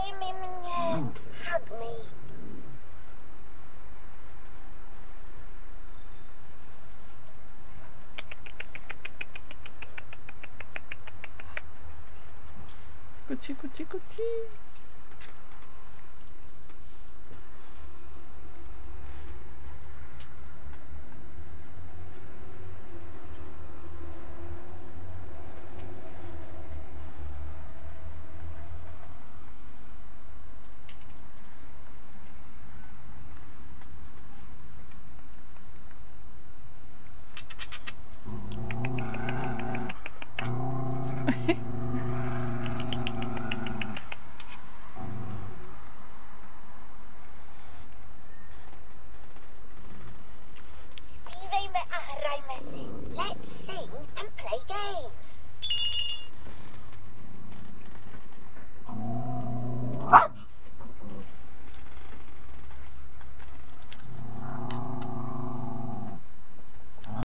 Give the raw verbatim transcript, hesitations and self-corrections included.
Přijmi mě. Hug me. Kuci, kuci, kuci. Zpívejme a hrajme si. Let's sing and play games.